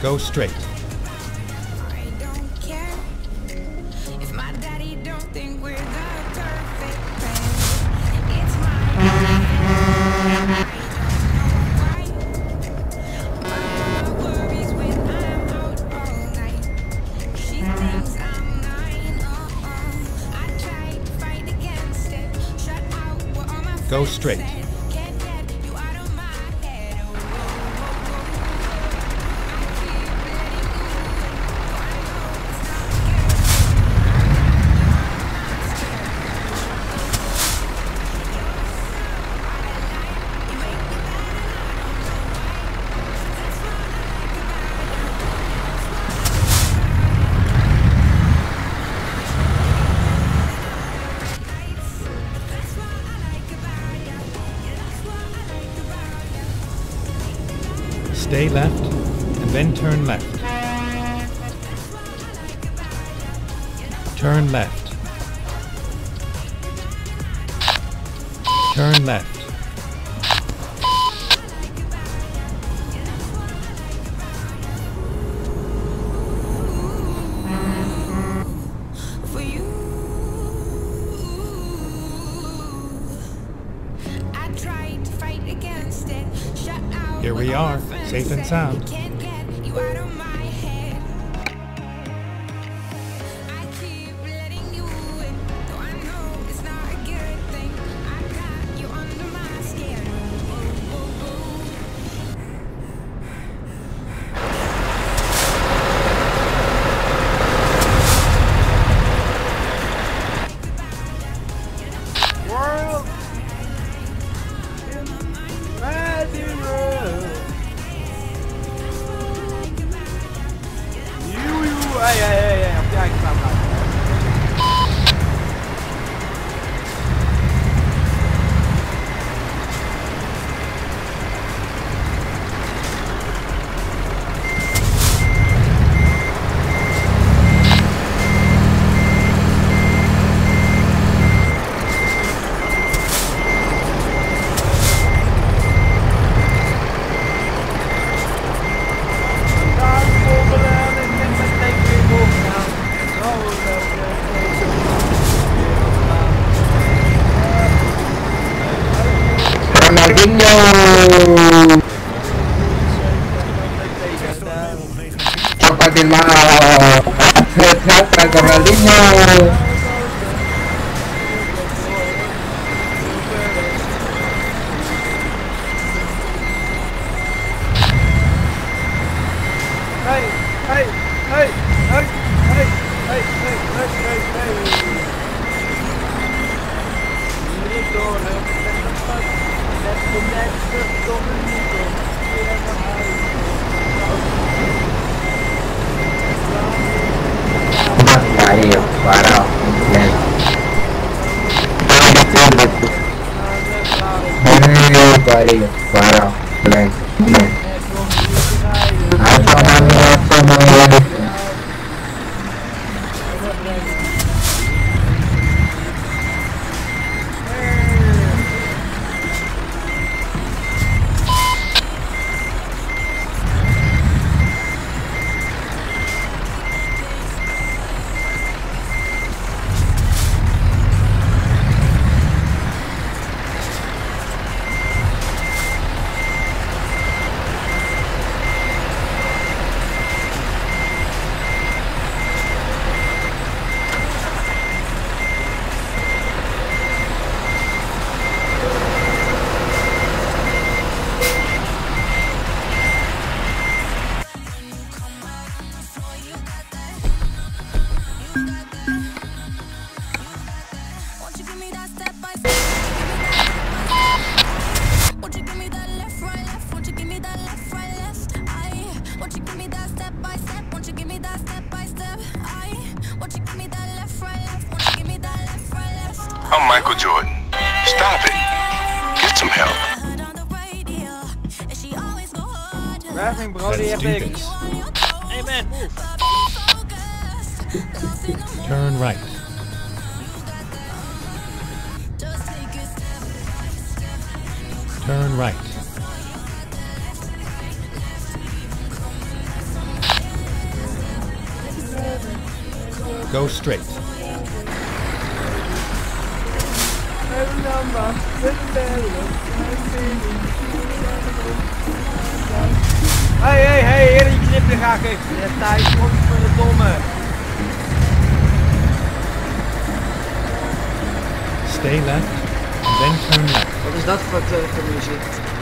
Go straight. I don't care if my daddy don't think we're the perfect pair. It's my I don't know why. My worries when I'm out all night. She thinks I'm 9. I try to fight against it. Shut out what all my Go friends straight. said. Can't get you out of my head. Oh, oh, oh, oh. I keep letting you in. Though I know it's not good. You make me mad and I don't know why. That's what I like about you. That's what I like about you. Yeah, that's what I like about you. Stay left and then turn left. Turn left. Turn left. For you, I tried to fight against it. Shut out. Here we what all my are, friends safe and said. sound. Can't get you out of my head. I keep letting you in, though I know it's not a good thing. I got you under my skin. Oh, oh, oh. World rising road. Hey, I'm taking something. Ronaldinho. Copa del Mar. Ronaldinho. Bahia, Pará, Bahia, Pará, I'm Michael Jordan. Stop it. Get some help. Wrestling, bro, Let's die do FX. this. Hey, man, move. Turn right. Turn right. Go straight. Hey, eerder je knip er graag even. Ja, Thijs, wat voor de domme. Stay left, and then turn left. Wat is dat voor muziek?